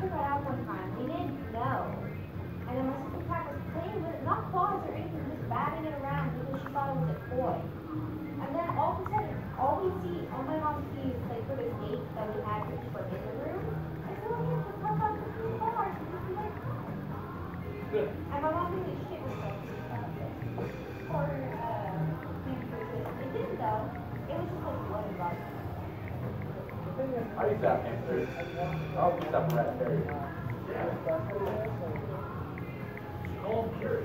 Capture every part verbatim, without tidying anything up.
got out one time. We didn't know. And then my sister Kat was playing with it, not claws or anything, just batting it around because she thought it was a toy. And then all of a sudden, all we see, all my mom sees, like for this gate that we had which was in the room, I said, oh yeah, let's talk about the two cars. Good. And my mom thinks it's shit was or uh, it didn't though. It was just like what it was. I used to have hamsters. I also used to have a rat terrier. Yeah. All curious.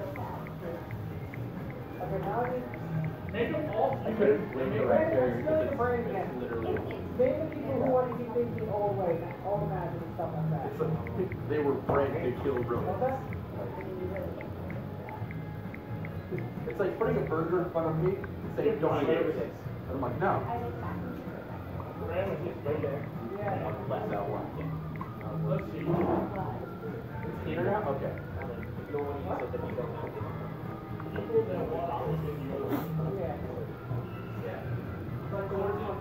Okay, now I need... Make them all... I couldn't blame the rat terrier because it's, it's literally... Name the people who want to keep things the old way, all the magic and stuff like that. It's like, they were bred to kill rodents. Okay. It's like putting a burger in front of me and saying, don't eat it. And I'm like, no. Yeah. Left that one. Let's see. It's cleaner now? Okay. You don't want to use it, then you don't have to. Yeah. Yeah. Like the original.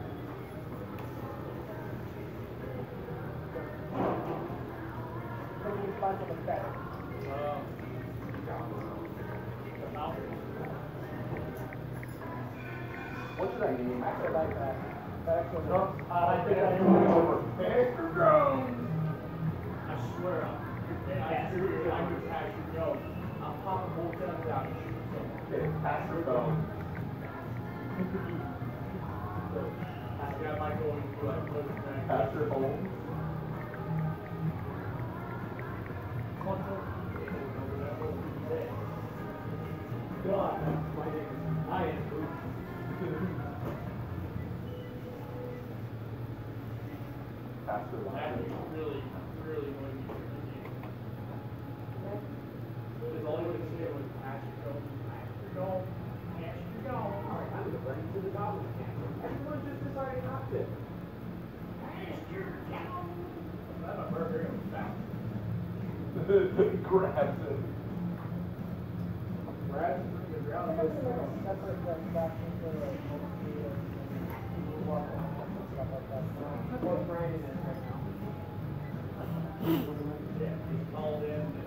Maybe you find some effect. What should I name? I actually like that. That actually No, I think I name it over. Mister Jones! I swear, I do it, I do Pastor Jones. I'll pop the whole guns out and shoot someone. Okay, Pastor Bone. I think I might go into like another thing. Pastor Holmes. God, my name is I am Bruce. Pastor That Lyon. is really, really going to be because all you would say was Pastor Jones, Pastor Jones, Pastor Jones. All right, I'm going to bring you to the goblin camp. Everyone just decided not to. Pastor Jones. I'm a burger and fast. Grabs it. Brad, the ground That's is a separate transaction for the multi-media and stuff like that. So, what Brandon is right now. yeah, he's called in and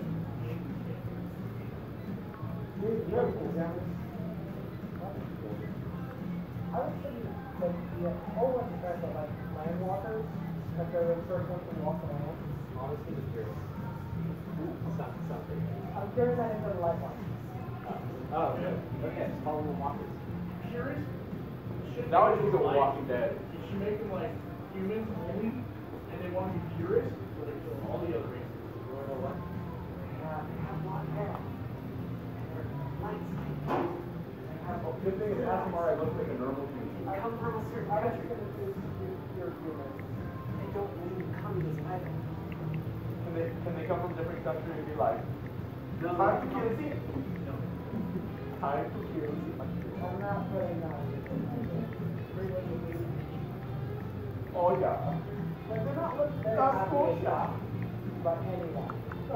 I was thinking that the whole bunch of guys that like land walkers, that they're the first ones to walk the land. Honestly, the curious. Sounds, sounds pretty good. I'm curious that into the lifeline. Oh, okay. Okay, just follow the walkers. curious. That was just a Walking Dead. You should make them like humans only, and they want to be purists, so they kill all the other races. You wanna know what? Uh, they have one head. They're light skinned. They have a Good thing is Asmar, I look like a normal human. I come from a certain country. I was going to do your humans. They don't believe in communism either. Can they, can they come from different countries and be like, No. time to kill it? No. Time to kill it. I'm not putting uh, Oh, yeah. but they're not looking very That's happy cool. about anyone. So,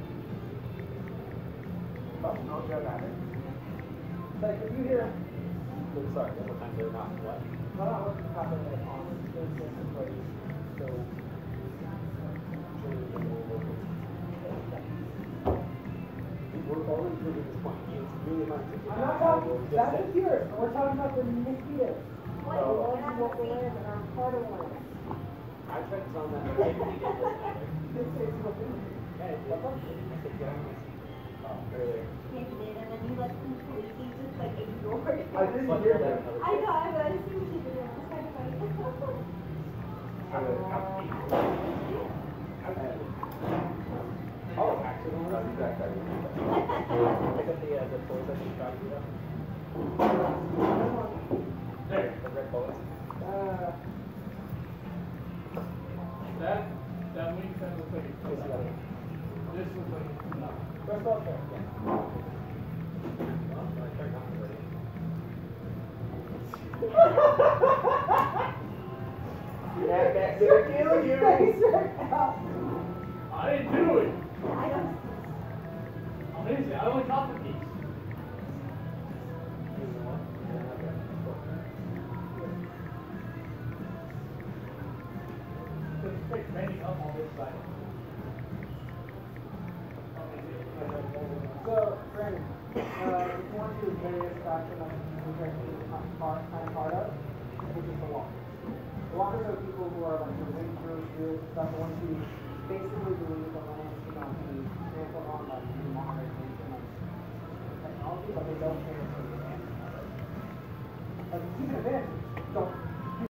That's no dramatic. like if you hear, I'm sorry, one more time, they're not what? they're not looking happy like on this place. So, We're already proving this point. It's really hard to I'm not talking, that's the pure. We're talking about the mosquitoes. What? The You're ones not who walk the gonna land and are part of the land. I tried to tell them that. I really did this matter. This is what we do. Yeah, I did. I said, get on my seat. Oh, earlier. Yes, you did, and then you like completely just like ignored it. I didn't hear that. I know, I know, I just see what you did. It was kind of funny. Oh, actually, that's exactly. Pick up the, uh, the toys that you tried to do. There, the red bullets. Uh, That that wing kind of looks like a coconut. This looks like a nut. Where's up there? Well, I tried not to already. Yeah, that's gonna kill you. I didn't do it. I don't. Amazing. I only caught the piece. Let's pick Randy up on this side. So, Brandon, uh, if you want to do various faction of the character I'm part, I'm part of, which is the walkers. The walkers are people who are like the rangers, druids, and stuff, the ones who basically believe the land cannot be trampled on by the modernization of technology, but they don't care for the advantage of it. Like, keep an advantage, don't